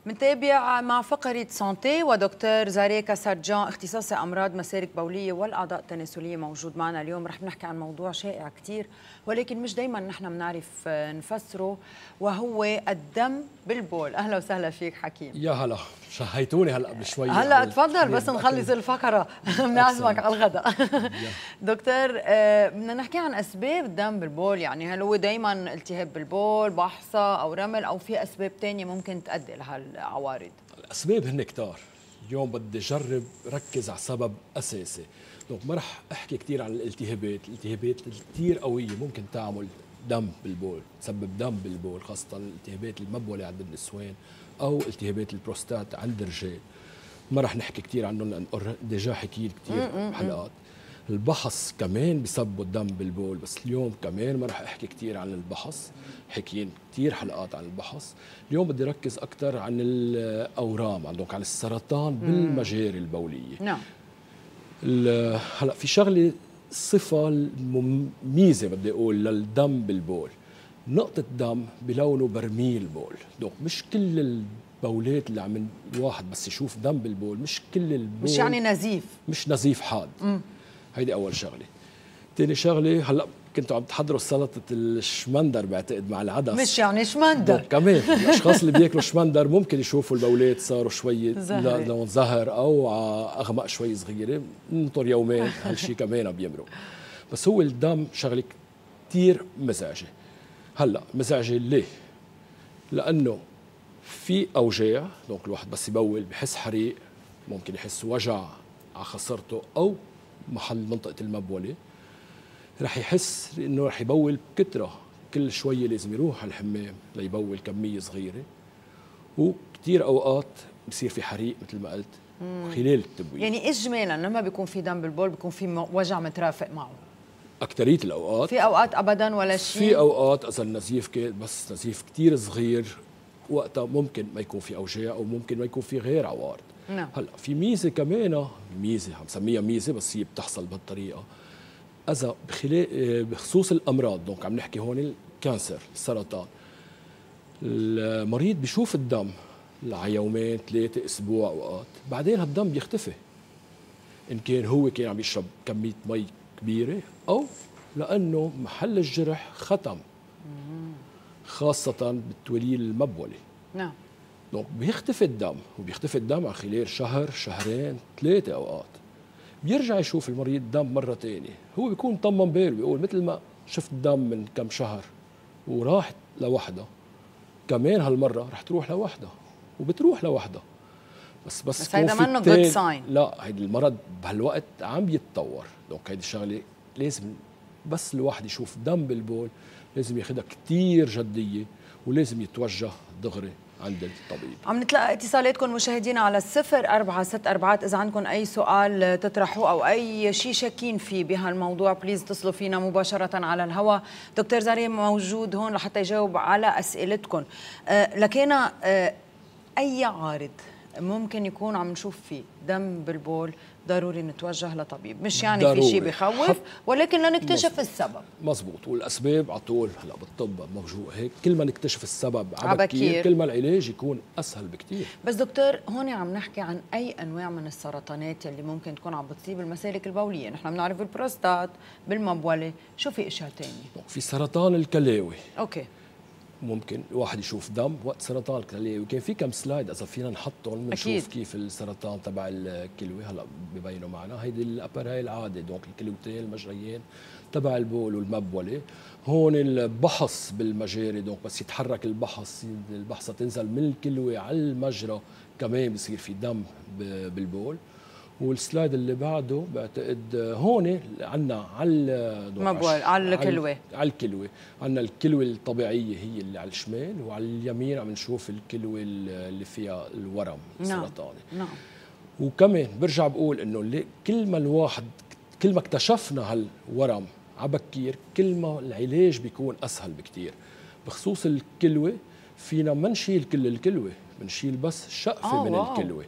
منتابع مع فقرة سانتي ودكتور زاري كاسارجان اختصاصي أمراض مسالك بولية والأعضاء التناسلية موجود معنا اليوم. رح نحكي عن موضوع شائع كتير ولكن مش دايما نحن بنعرف نفسره، وهو الدم بالبول. أهلا وسهلا فيك حكيم. يا هلا، شهيتوني هلا قبل شوي. هلا تفضل بس نخلص الفقرة بنعزمك على الغداء. دكتور، بدنا نحكي عن أسباب الدم بالبول. يعني هل هو دايما التهاب بالبول، بحصة أو رمل، أو في أسباب تانية ممكن تؤدي لهالعوارض؟ الأسباب هن كتار. اليوم بدي أجرب ركز على سبب أساسي. دونك ما رح أحكي كتير عن الالتهابات كتير قوية ممكن تعمل دم بالبول، تسبب دم بالبول، خاصة الالتهابات المبولة عند النسوان أو التهابات البروستات عند الرجال. ما رح نحكي كتير عنهم لأن ديجا حكيت كتير بحلقات. البحص كمان بسببوا الدم بالبول، بس اليوم كمان ما رح احكي كتير عن البحص، حكيين كتير حلقات عن البحص. اليوم بدي ركز اكثر عن الاورام، عندك عن السرطان بالمجاري البوليه. نعم. هلا في شغله صفه ميزه بدي اقول للدم بالبول، نقطه دم بلونه برميل بول. دونك مش كل البولات اللي عم الواحد بس يشوف دم بالبول، مش كل البول مش يعني نزيف، مش نزيف حاد. هيدي أول شغلة. ثاني شغلة، هلا كنتوا عم تحضروا سلطة الشمندر بعتقد مع العدس. مش يعني شمندر كمان الأشخاص اللي بياكلوا شمندر ممكن يشوفوا البولات صاروا شوي لون زهر أو أغمق شوي صغيرة، ننطر يومين هالشي كمان بيمرق. بس هو الدم شغلة كتير مزعجة. هلا مزعجة ليه؟ لأنه في أوجاع، دونك الواحد بس يبول بحس حريق، ممكن يحس وجع على خصرته أو محل منطقة المبولة، رح يحس انه رح يبول بكثرة، كل شوية لازم يروح على الحمام ليبول كمية صغيرة، وكثير اوقات بصير في حريق مثل ما قلت خلال التبويل. يعني اجمالا لما بيكون في دم بالبول بيكون في وجع مترافق معه؟ أكترية الأوقات. في أوقات أبدا ولا شيء؟ في أوقات إذا النزيف بس نزيف كثير صغير، وقتها ممكن ما يكون في أوجاع أو ممكن ما يكون في غير عوارض. نعم. هلا في ميزة كمان، ميزة عم سميها ميزة بس هي بتحصل بهالطريقة. إذا بخصوص الأمراض، دونك عم نحكي هون الكانسر، السرطان، المريض بيشوف الدم على يومين 3 أسبوع أوقات، بعدين هالدم بيختفي. إن كان هو كان عم يشرب كمية مي كبيرة أو لأنه محل الجرح ختم، خاصة بالتوليل المبولي. نعم. دونك بيختفي الدم، وبيختفي الدم على خلال شهر، شهرين، 3 أوقات. بيرجع يشوف المريض دم مرة تانية، هو بيكون طمن باله، بيقول مثل ما شفت دم من كم شهر وراحت لوحدها، كمان هالمرة رح تروح لوحدها، وبتروح لوحدها. بس هيدا منه جود ساين. لا، هيدا المرض بهالوقت عم بيتطور. دونك هيدي الشغلة لازم بس الواحد يشوف دم بالبول لازم ياخدها كتير جدية، ولازم يتوجه دغري عند الطبيب. عم نتلقى اتصالاتكم مشاهدينا على 0464 إذا عندكم أي سؤال تطرحوه أو أي شيء شاكين فيه بهالموضوع بليز اتصلوا فينا مباشرة على الهواء. دكتور زاري موجود هون لحتى يجاوب على أسئلتكم. لكينا أي عارض ممكن يكون عم نشوف فيه دم بالبول ضروري نتوجه لطبيب، مش يعني ضروري. في شيء بخوف ولكن لنكتشف السبب. مزبوط. والاسباب على طول هلا بالطب موجود هيك، كل ما نكتشف السبب عبكير كل ما العلاج يكون اسهل بكثير. بس دكتور هون عم نحكي عن اي انواع من السرطانات اللي ممكن تكون عم بتصيب المسالك البوليه؟ نحن بنعرف البروستات، بالمبوله، شو في اشياء ثانيه؟ في سرطان الكلاوي. اوكي. ممكن الواحد يشوف دم وقت سرطان الكلى، وكان في كم سلايد اذا فينا نحطهم بنشوف كيف السرطان تبع الكلوي هلا ببينوا معنا. هيدي الابر العادي، دونك الكلوتين المجريين تبع البول والمبوله. هون البحص بالمجاري، دونك بس يتحرك البحصه تنزل من الكلوي على المجرى، كمان بصير في دم بالبول. والسلايد اللي بعده بعتقد هون عندنا على الكلوة. على الكلوة عندنا الكلوة الطبيعية هي اللي على الشمال، وعلى اليمين عم نشوف الكلوة اللي فيها الورم السرطاني. نعم. وكمان برجع بقول انه كل ما اكتشفنا هالورم عبكير كل ما العلاج بيكون اسهل بكتير. بخصوص الكلوة فينا ما نشيل كل الكلوة، بنشيل بس شقفة من الكلوة،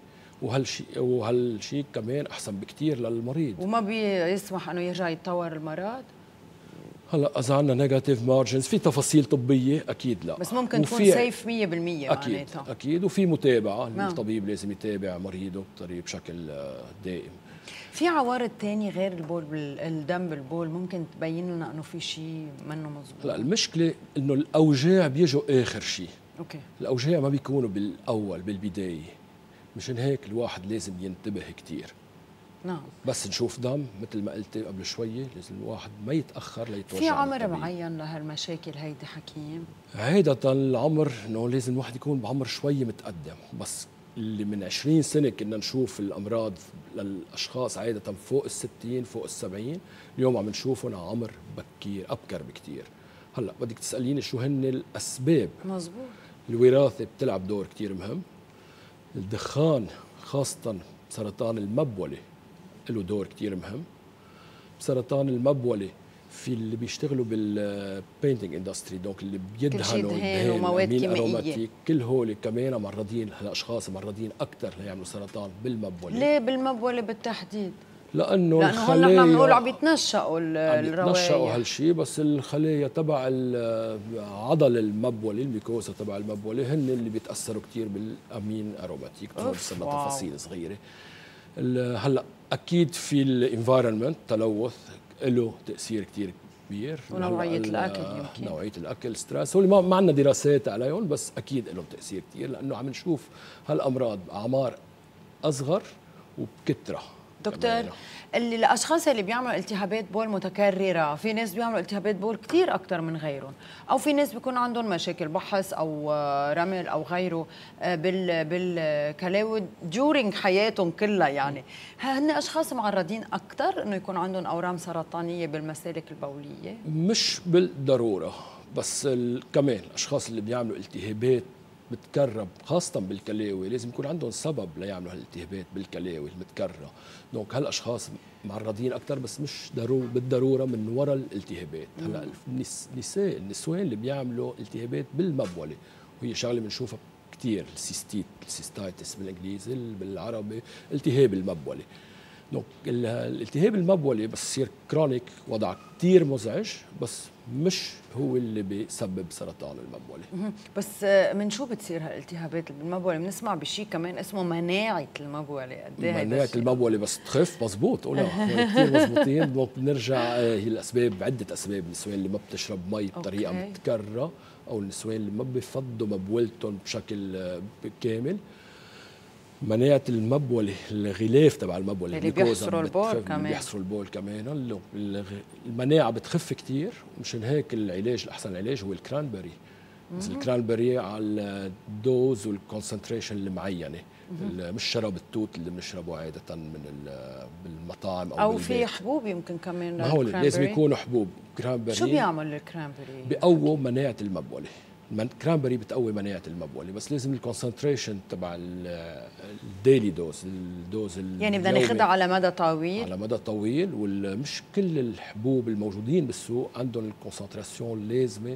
وهالشيء كمان احسن بكثير للمريض. وما بيسمح انه يرجع يتطور المرض؟ هلا اذا عندنا نيجاتيف مارجنز في تفاصيل طبيه اكيد لا، بس ممكن تكون سيف 100% اكيد معناتها. اكيد، وفي متابعه. الطبيب لازم يتابع مريضه بشكل دائم. في عوارض تانية غير البول الدم بالبول ممكن تبين لنا انه في شيء منه مزبوط؟ لا، المشكله انه الاوجاع بيجوا اخر شيء. اوكي. الاوجاع ما بيكونوا بالاول بالبدايه، مشان هيك الواحد لازم ينتبه كثير. نعم. بس نشوف دم مثل ما قلت قبل شويه، لازم الواحد ما يتاخر ليتوجع. في عمر معين لهالمشاكل هيدي حكيم؟ عادة العمر انه لازم الواحد يكون بعمر شوي متقدم، بس اللي من 20 سنة كنا نشوف الأمراض للأشخاص عادة فوق ال60 فوق ال70، اليوم عم نشوفهم على عمر بكير أبكر بكتير. هلأ بدك تسأليني شو هن الأسباب؟ مزبوط. الوراثة بتلعب دور كتير مهم، الدخان خاصة سرطان المبولة له دور كتير مهم. سرطان المبولة في اللي بيشتغلوا بالبينتينج اندستري، دونك اللي بيدهنوا دهان ومواد كيميائيه، كل هول كمان معرضين، هالاشخاص معرضين اكثر ليعملوا سرطان بالمبوله. ليه بالمبوله بالتحديد؟ لانه هون نحن بنقول عم يتنشأوا الرواية، يتنشأوا هالشيء، بس الخلايا تبع عضل المبوله، الميكوزا تبع المبوله، هن اللي بيتاثروا كثير بالامين اروماتيك. وصلنا تفاصيل صغيره. هلا اكيد في الانفايرمنت تلوث له تاثير كثير كبير، ونوعيه الاكل يمكن، نوعيه الاكل، ستريس، هو ما عندنا دراسات عليهم، بس اكيد لهم تاثير كثير، لانه عم نشوف هالامراض باعمار اصغر وبكثره. دكتور، اللي الاشخاص اللي بيعملوا التهابات بول متكرره، في ناس بيعملوا التهابات بول كثير اكثر من غيرهم، او في ناس بيكون عندهم مشاكل بحص او رمل او غيره بالكلاوي ديورينج حياتهم كلها، يعني هن اشخاص معرضين اكثر انه يكون عندهم اورام سرطانيه بالمسالك البوليه؟ مش بالضروره، بس كمان الاشخاص اللي بيعملوا التهابات بتكرر خاصة بالكلاوي لازم يكون عندهم سبب ليعملوا هالالتهابات بالكلاوي المتكررة، دونك هالاشخاص معرضين أكثر، بس مش بالضرورة من وراء الالتهابات. هلا النسوان اللي بيعملوا التهابات بالمبولة، وهي شغلة بنشوفها كثير، السيستايتس بالانجليزي، بالعربي التهاب المبولة. دونك الالتهاب المبولي بس يصير كرونيك، وضع كثير مزعج، بس مش هو اللي بيسبب سرطان المبولة. بس من شو بتصير هالالتهابات بالمبولة؟ بنسمع بشيء كمان اسمه مناعة المبولة، قد ايه مناعة المبولة بس تخف؟ مزبوط، كثير مزبوطين. دونك بنرجع، هي الاسباب عدة اسباب، النسوان اللي ما بتشرب مي بطريقة متكررة، او النسوان اللي ما بيفضوا مبولتهم بشكل كامل. مناعة المبولة، الغلاف تبع المبولة اللي بيحصروا البول كمان، بيحصروا البول كمان، المناعة بتخف كتير، مشان هيك العلاج الأحسن العلاج هو الكرانبري. بس الكرانبري على الدوز والكونسنتريشن المعينة، مش شراب التوت اللي بنشربه عادة بالمطاعم أو في حبوب يمكن كمان. ما هو لازم يكونوا حبوب. كرانبري شو بيعمل الكرانبري؟ بيقوي مناعة المبولة. الكرانبري بتقوي مناعة المبولة، بس لازم الكونسنتريشن تبع الديلي الدوز يعني بدنا ناخذها على مدى طويل. على مدى طويل، ومش كل الحبوب الموجودين بالسوق عندهم الكونسنتراسيون اللازمة،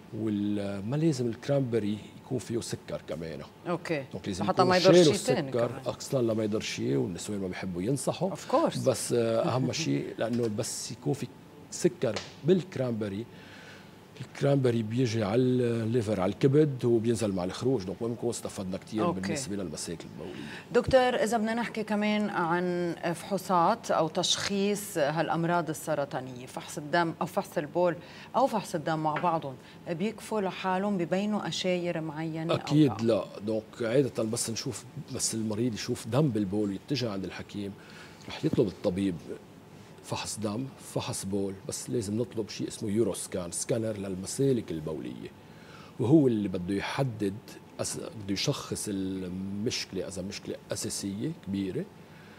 وما لازم الكرانبري يكون فيه سكر كمان. اوكي، حتى ما يضر شيء ثاني اصلا، لما يضر شيء، والنسوان ما بيحبوا ينصحوا بس اهم شيء لانه بس يكون في سكر بالكرانبري. الكرانبري بيجي على الليفر، على الكبد، وبينزل مع الخروج، دونك ما بنكون استفدنا كثير بالنسبه للمساكل البوليه. دكتور، اذا بدنا نحكي كمان عن فحوصات او تشخيص هالامراض السرطانيه، فحص الدم او فحص البول او فحص الدم مع بعضهم بيكفوا لحالهم، ببينوا اشاير معينه؟ اكيد أو لا، دونك عاده بس المريض يشوف دم بالبول ويتجه عند الحكيم، رح يطلب الطبيب فحص دم، فحص بول، بس لازم نطلب شيء اسمه يورو سكانر للمسالك البوليه، وهو اللي بده يحدد، بده يشخص المشكله اذا مشكله اساسيه كبيره.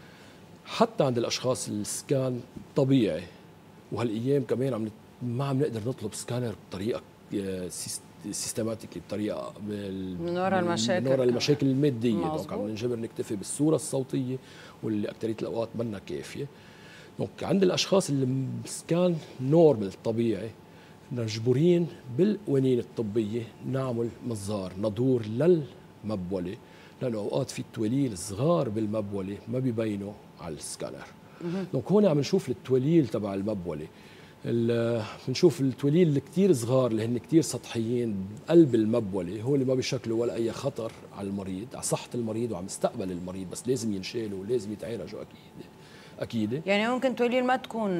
حتى عند الاشخاص السكان طبيعي، وهالايام كمان ما عم نقدر نطلب سكانر بطريقه سيستماتيكلي، بطريقه من وراء المشاكل الماديه، دونك عم نجبر نكتفي بالصوره الصوتيه، واللي اكثريه الاوقات منا كافيه. دونك عند الاشخاص اللي سكان نورمال طبيعي، مجبورين بالقوانين الطبيه نعمل مزار ندور للمبوله، لانه اوقات في تواليل صغار بالمبوله ما بيبينوا على السكانر. دونك هون عم نشوف التواليل تبع المبوله، بنشوف التوليل اللي كثير صغار اللي هن كثير سطحيين بقلب المبوله، هو اللي ما بيشكلوا ولا اي خطر على المريض، على صحه المريض وعلى مستقبل المريض، بس لازم ينشالوا ولازم يتعالجوا اكيد. يعني ممكن توليل ما تكون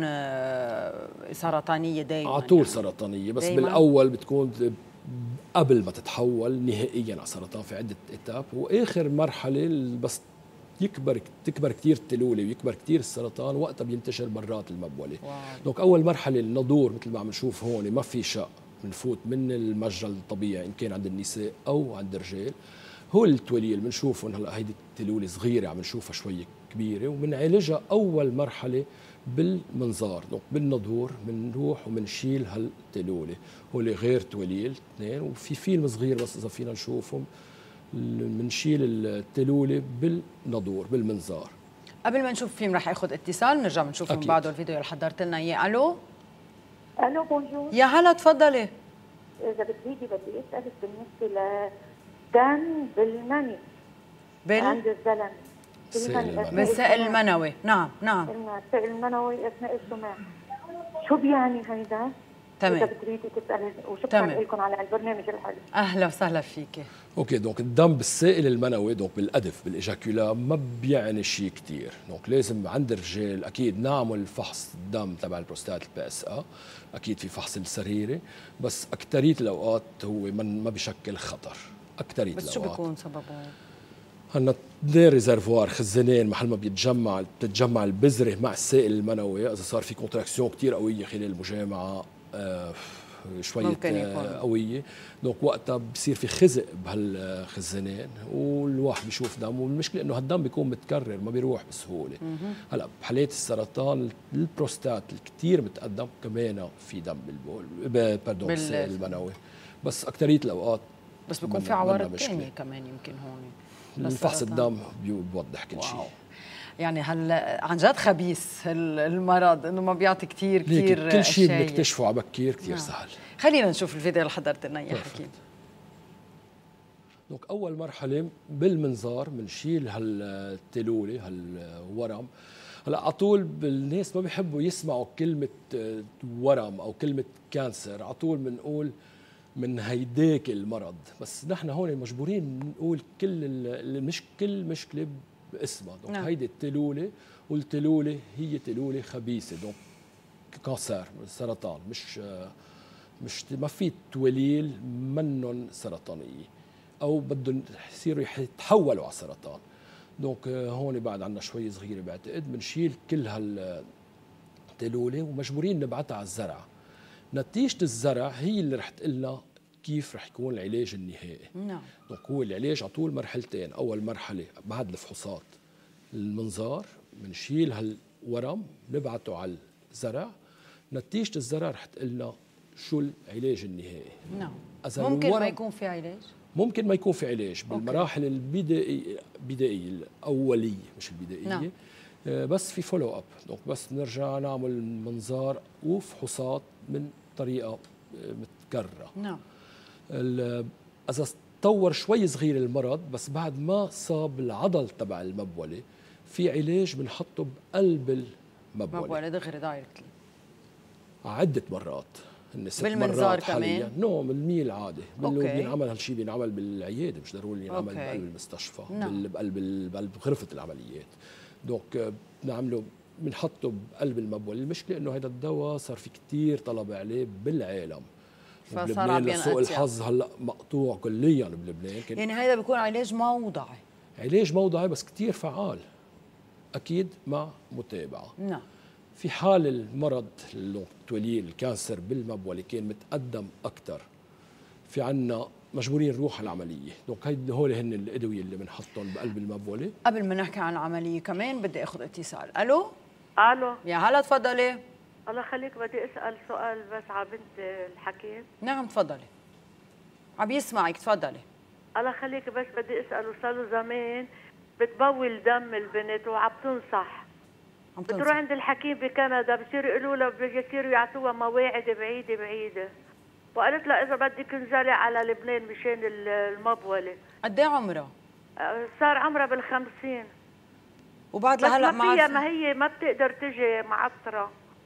سرطانيه دائما، على طول يعني سرطانيه، بس دايماً. بالاول بتكون قبل ما تتحول نهائيا على سرطان في عده اتاب، واخر مرحله بس تكبر كثير التلوله ويكبر كثير السرطان، وقتها بينتشر برات المبوله. دونك اول مرحله النضور مثل ما عم نشوف هون، ما في شق، بنفوت من المجرى الطبيعي ان كان عند النساء او عند الرجال. هو التوليل بنشوفهم هلا، هيدي التلوله صغيره عم نشوفها شوي كبيره، وبنعالجها اول مرحله بالمنظار. دونك بالنضور بنروح وبنشيل هالتلوله، هو غير توليل اثنين، وفي فيلم صغير بس اذا فينا نشوفهم، بنشيل التلوله بالنضور بالمنظار. قبل ما نشوف فيلم رح اخذ اتصال، بنرجع بنشوف من بعده الفيديو اللي حضرت لنا اياه. الو بونجور. يا هلا، تفضلي. اذا بدي اسالك بالنسبه لدم بالمني عند الزلمه، بالسائل المنوي. نعم السائل المنوي اثناء الجماع، شو بيعني هيدا؟ تمام. اذا بتريدي تسالي، وشكرا لكم على البرنامج الحلو. اهلا وسهلا فيك. اوكي، دونك الدم بالسائل المنوي، دونك بالقذف بالاجاكولا ما بيعني شيء كثير، دونك لازم عند الرجال اكيد نعمل فحص الدم تبع البروستات PSA، اكيد في فحص السريري، بس اكثريه الاوقات هو ما بيشكل خطر. اكثريه بس الاوقات شو بيكون سببه؟ هلا اثنين ريزرفوار، خزانين، محل ما بتتجمع البذره مع السائل المنوي، اذا صار في كونتراكسيون كثير قويه خلال المجامعه، شوية قوية، دونك وقتها بصير في خزق بهالخزانين والواحد بيشوف دم، والمشكلة انه هالدم بيكون متكرر ما بيروح بسهولة. هلا بحالات السرطان البروستات الكثير متقدم كمان في دم بالبول، باردون بالسائل المنوي، بس أكثرية الأوقات بس بيكون في عوارض ثانية كمان يمكن هون. الفحص الدم بيوضح كل شيء. يعني هلا عن جد خبيث المرض انه ما بيعطي كثير كل شيء بنكتشفه على بكير كثير سهل. خلينا نشوف الفيديو اللي حضرت لنا اياه حكيم. دونك اول مرحله بالمنظار بنشيل هالتلوله هالورم. هلا على طول الناس ما بيحبوا يسمعوا كلمه ورم او كلمه كانسر، على طول بنقول من هيداك المرض، بس نحن هون مجبورين نقول كل مشكله باسمها. دونك هيدي التلوله، والتلوله هي تلوله خبيثه، دونك كانسر سرطان، مش ما في توليل منن سرطانيه او بدهم يصيروا يتحولوا على سرطان. دونك هون بعد عندنا شوي صغيره بعتقد بنشيل كل هالتلوله ومجبورين نبعتها على الزرع. نتيجه الزرع هي اللي رح تقلنا كيف رح يكون العلاج النهائي. نعم. دونك هو العلاج على طول مرحلتين، اول مرحله بعد الفحوصات المنظار بنشيل هالورم نبعته على الزرع، نتيجه الزرع رح تقلنا شو العلاج النهائي. نعم. ممكن ما يكون في علاج؟ ممكن ما يكون في علاج بالمراحل البدائيه الاوليه، مش البدائيه. نعم. بس في فولو اب، دونك بس نرجع نعمل منظار وفحوصات من طريقه متكرره. نعم. اذا تطور شوي صغير المرض بس بعد ما صاب العضل تبع المبوله، في علاج بنحطه بقلب المبوله دغري دايركتلي عده مرات. بالمنظار كمان؟ نوم الميل عادي بينعمل هالشيء، بينعمل بالعياده، مش ضروري ينعمل بقلب المستشفى. بقلب غرفه العمليات. دونك بنعمله بنحطه بقلب المبوله. المشكله انه هذا الدواء صار في كثير طلب عليه بالعالم، فصار عم ينقطع. لسوء الحظ هلا مقطوع كليا بلبنان. يعني هذا بيكون علاج موضعي؟ علاج موضعي بس كثير فعال، اكيد مع متابعه. نعم. في حال المرض التوليل الكانسر بالمبوله كان متقدم اكثر، في عنا مجبورين نروح على العمليه. دونك هول هن الادويه اللي بنحطهم بقلب المبوله. قبل ما نحكي عن العمليه كمان بدي اخذ اتصال. الو يا هلا، تفضلي. الله يخليك، بدي اسال سؤال بس على بنت الحكيم. نعم تفضلي، عم يسمعك، تفضلي. الله يخليك، بس بدي اساله صار له زمان بتبول دم البنت وعم تنصح، بتروح عند الحكيم بكندا بصيروا يقولوا لها بيصيروا يعطوها مواعيد بعيده، وقالت لها اذا بدك انزلي على لبنان مشان المبوله. قد ايه عمرها؟ صار عمرها بال50. وبعد لهلا ما هي ما بتقدر تجي معصره.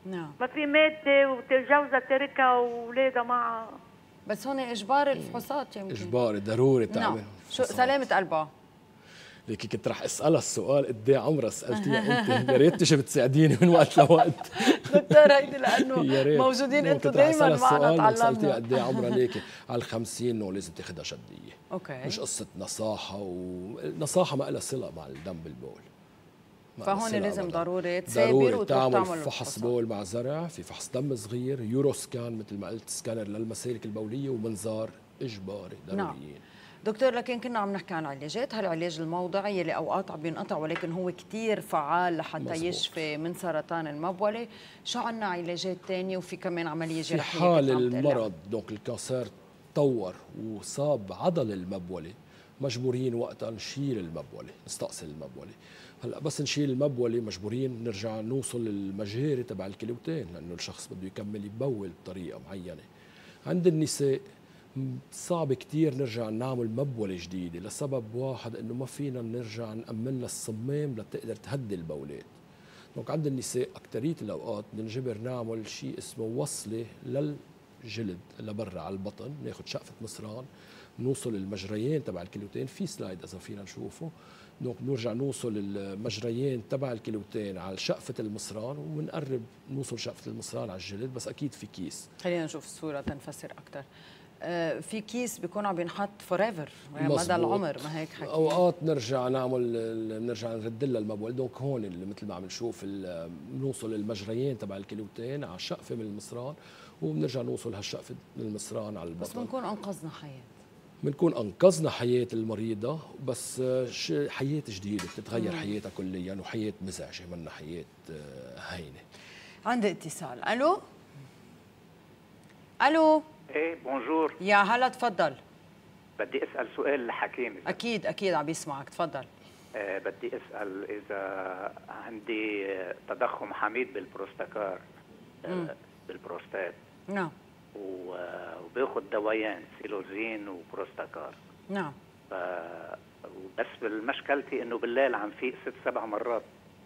نعم. ما في ماده وجوزها تركها واولادها معها. بس هون اجبار الفحوصات يمكن. اجباري ضروري نعم. تعمل. شو سلامه قلبها؟ ليكي كنت رح اسالها السؤال قد ايه عمرها، سالتيها انت، يا ريت تجي بتساعديني من وقت لوقت. دكتور هيدي لانه موجودين انتم دائما معنا تعلمنا. سالتيها قد ايه عمرها، ليكي على ال50 انه لازم تاخذها جديه. اوكي. مش قصه نصاحه، والنصاحه ما لها صله مع الدم بالبول. فهون لازم ضروري تثابر وتروح تعمل فحص بول مع زرع، في فحص دم صغير، يورو سكان مثل ما قلت، سكانر للمسالك البوليه، ومنظار اجباري ضروريين. نعم. دكتور لكن كنا عم نحكي عن علاجات، هالعلاج الموضعي اللي اوقات عم بينقطع ولكن هو كثير فعال لحتى مزبوط. يشفي من سرطان المبوله، شو عندنا علاجات ثانيه وفي كمان عمليه جراحيه؟ في حال المرض دونك الكانسر تطور وصاب عضل المبوله، مجبورين وقتها نشيل المبوله، نستأصل المبوله. هلا بس نشيل المبوله مجبورين نرجع نوصل للمجاري تبع الكلوتين، لانه الشخص بده يكمل يبول بطريقه معينه. عند النساء صعب كتير نرجع نعمل مبولة جديدة لسبب واحد، انه ما فينا نرجع نأمن لها الصمام لتقدر تهدي البولات. دونك عند النساء اكثرية الاوقات بنجبر نعمل شيء اسمه وصلة للجلد لبرا على البطن، ناخذ شقفة مصران نوصل المجريين تبع الكلوتين، في سلايد اذا فينا نشوفه. دونك بنرجع نوصل المجريين تبع الكلوتين على شقفة المصران، وبنقرب نوصل شقفة المصران على الجلد، بس اكيد في كيس. خلينا نشوف الصورة تنفسر اكثر. في كيس بيكون عم بينحط فور ايفر مدى العمر، ما هيك حكي؟ اوقات نرجع نرد لها المبول. دونك هون اللي مثل ما عم نشوف بنوصل المجريين تبع الكلوتين على شقفه من المصران، وبنرجع نوصل هالشقفه من المصران على البطن. بس بنكون انقذنا حياه، بنكون انقذنا حياه المريضه، بس حياه جديده بتتغير حياتها كليا، وحياه مزعجه منا حياه هينه. عندي اتصال. الو الو. ايه بونجور. يا هلا تفضل. بدي اسال سؤال لحكيم. اكيد عم بيسمعك، تفضل. بدي اسال اذا عندي تضخم حميد بالبروستاكار، بالبروستات. نعم. وباخذ دوايين سيلوزين وبروستاكار. نعم. بس مشكلتي انه بالليل عم فيق 6-7 مرات،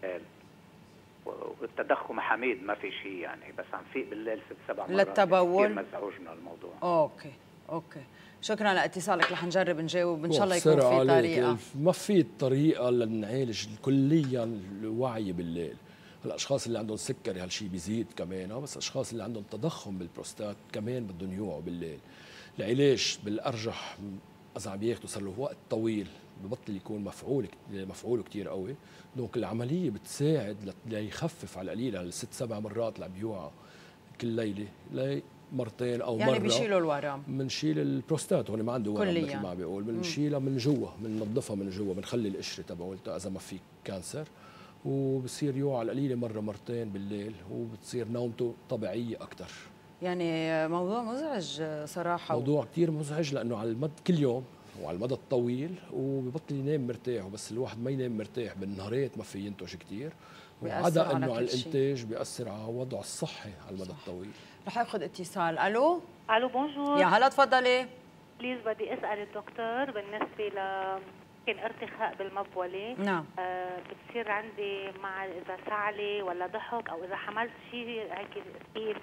والتضخم حميد ما في شيء يعني، بس عم فيق بالليل 6-7 مرات للتبول. كثير مزعوجنا الموضوع. اوكي شكرا لاتصالك، رح نجرب نجاوب ان شاء الله يكون في طريقه. ما في طريقه لنعالج كليا الوعي بالليل. الاشخاص اللي عندهم سكري هالشيء بيزيد كمان، بس الاشخاص اللي عندهم تضخم بالبروستات كمان بدهم يوعوا بالليل. العلاج بالارجح اذا عم ياخذوا صار له وقت طويل ببطل يكون مفعوله كثير قوي. دونك العمليه بتساعد ليخفف على القليل ال6-7 مرات اللي عم بيوعى كل ليله مرتين او يعني مره. بيشيلوا الورم، بنشيل البروستات، هون ما عنده ورم مثل ما عم بيقول، بنشيلها من جوا، بننظفها من جوا، بنخلي القشره تبعولتها اذا ما في كانسر، وبصير يوعى على القليله مره مرتين بالليل، وبتصير نومته طبيعيه اكثر. يعني موضوع مزعج صراحه، موضوع كثير مزعج لانه على المدى كل يوم وعلى المدى الطويل، وببطل ينام مرتاح. وبس الواحد ما ينام مرتاح بالنهارات ما في ينتج كثير، وعدا انه على الانتاج بيأثر على وضعه الصحي على المدى الطويل. رح اخذ اتصال. الو بونجور. يا هلا تفضلي. بليز بدي اسال الدكتور بالنسبه كان ارتخاء بالمبوله. نعم. بتصير عندي مع اذا سعلي ولا ضحك او اذا حملت شيء هيك ثقيل،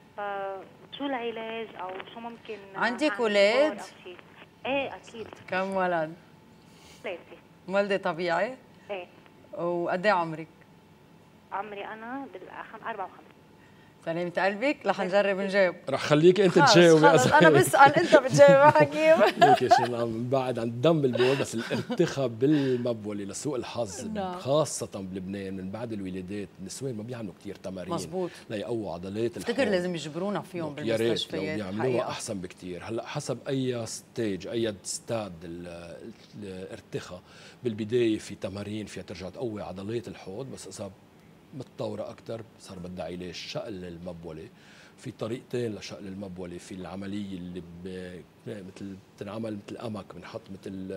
شو العلاج او شو ممكن؟ عندك اولاد؟ ايه اكيد. كم ولد؟ 3. ولدي طبيعي؟ ايه. وقد ايه عمرك؟ عمري انا 54. سلامة قلبك، رح نجرب نجاوب. رح خليك انت تجاوبي. انا بسال انت بتجاوب حكيم. ليك شو عم بعد عن الدم بالبول، بس الارتخاء بالمبوله لسوء الحظ خاصه بلبنان من بعد الولادات النسوان ما بيعملوا كثير تمارين. مزبوط. ليقووا عضلات الحوض. افتكر لازم يجبرونا فيهم بالمستشفيات. يا ريت لو بيعملوها احسن بكثير. هلا حسب اي ستيج اي ستاد الارتخاء، بالبدايه في تمارين فيها ترجع تقوي عضلات الحوض، بس اذا متطورة أكثر صار بدها علاج شقل المبولة. في طريقتين لشقل المبولة، في العملية اللي مثل بتنعمل مثل أمك، بنحط مثل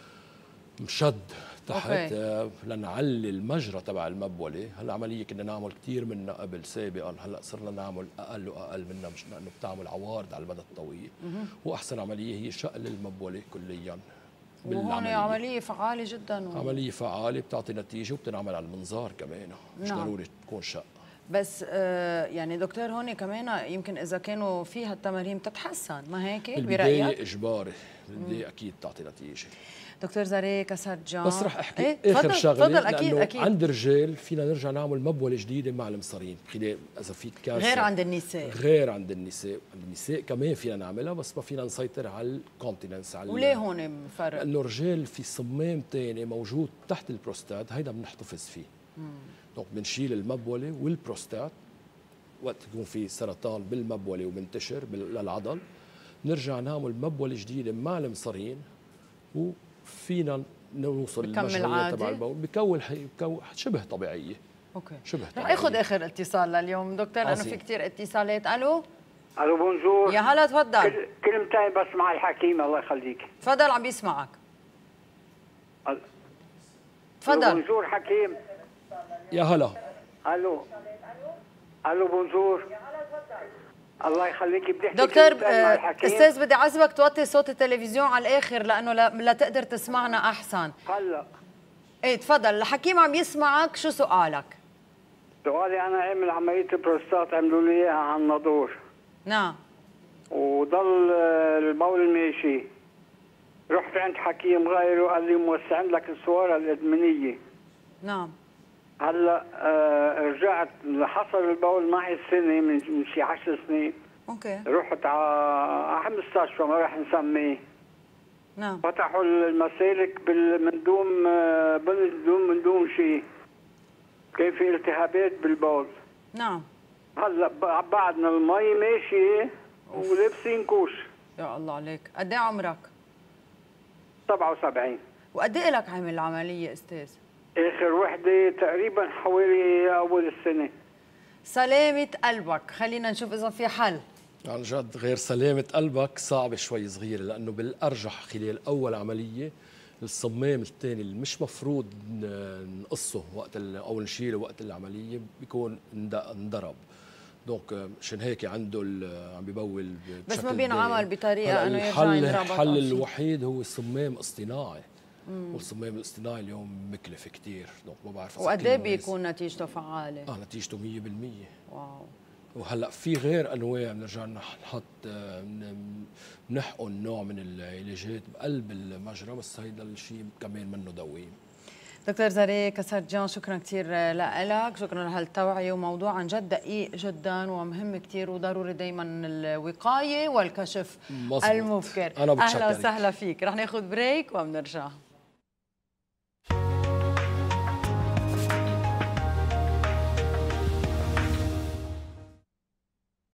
مشد تحت لنعلي المجرى تبع المبولة. هالعملية كنا نعمل كثير منها قبل سابقا، هلا صرنا نعمل أقل وأقل منها، مش لأنه بتعمل عوارض على المدى الطويل. وأحسن عملية هي شقل المبولة كليا. وهون عملية فعالة جدا عملية فعالة بتعطي نتيجة، وبتنعمل على المنظار كمان، مش ضروري تكون شق. بس يعني دكتور هون كمان يمكن اذا كانوا فيها التمارين بتتحسن، ما هيك بالبدايه برايك؟ اجباري، بالبدايه اكيد تعطي نتيجه. دكتور زاري كسرجان، بس رح احكي ايه؟ اخر شغله، تفضل. اكيد عند الرجال فينا نرجع نعمل مبوله جديده مع المصارين خلال اذا في كاسه، غير عند النساء. غير عند النساء كمان فينا نعملها، بس ما فينا نسيطر على الكونتيننس. وليه هون فرق؟ لانه الرجال في صمام ثاني موجود تحت البروستات، هيدا بنحتفظ فيه. دونك بنشيل المبوله والبروستات وقت يكون في سرطان بالمبوله وبنتشر للعضل، نرجع نعمل مبوله جديده مع المصارين وفينا نوصل للمجريات تبع البول، بكون شبه طبيعيه. اوكي، شبه رح طبيعيه. اخذ اخر اتصال لليوم دكتور لانه في كثير اتصالات. الو بونجور. يا هلا، تفضل. كلمتين بس مع الحكيم الله يخليك. تفضل، عم بيسمعك. تفضل. بونجور حكيم. يا هلا. الو بونجور. الله يخليك. بدي احكي دكتور استاذ، بدي اعذبك توطي صوت التلفزيون على الاخر لانه لا تقدر تسمعنا احسن. هلا ايه تفضل، الحكيم عم يسمعك. شو سؤالك؟ سؤالي انا عامل عمليه بروستات، عملوا لي اياها على الناظور. نعم. وضل البول ماشي. رحت عند حكيم غيره قال لي موسعين لك الصوره الادمنيه. نعم. هلا رجعت، حصل البول معي سنه من شي 10 سنين. اوكي. رحت على مستشفى ما راح نسميه. نعم. فتحوا المسالك من دون شيء. كان في التهابات بالبول. نعم. هلا بعدنا المي ماشيه ولابسين كوش. يا الله عليك، قد ايه عمرك؟ 77. وقد ايه لك عامل العمليه استاذ؟ اخر وحده تقريبا حوالي اول السنه. سلامة قلبك، خلينا نشوف اذا في حل. عن جد غير سلامة قلبك صعبة شوي صغيرة، لأنه بالأرجح خلال أول عملية الصمام الثاني اللي مش مفروض نقصه وقت أو نشيله وقت العملية بيكون انضرب. دونك عشان هيك عنده عم ببول بس ما بينعمل بطريقة إنه يرجع ينضرب. الحل الوحيد هو صمام اصطناعي. والصمام الاصطناعي اليوم مكلف كثير، دونك ما بعرف. وقد ايه بيكون نتيجته فعالة؟ نتيجته 100%. واو. وهلا في غير انواع بنرجع نحط نحقن نوع من العلاجات بقلب المجرى، بس هيدا الشيء كمان منه دوام. دكتور زاري كسرجان، شكرا كثير لك، شكرا لهالتوعيه، وموضوع عن جد دقيق جدا ومهم كثير، وضروري دائما الوقايه والكشف المبكر. أنا بتشكرك. اهلا وسهلا فيك. رح ناخذ بريك وبنرجع.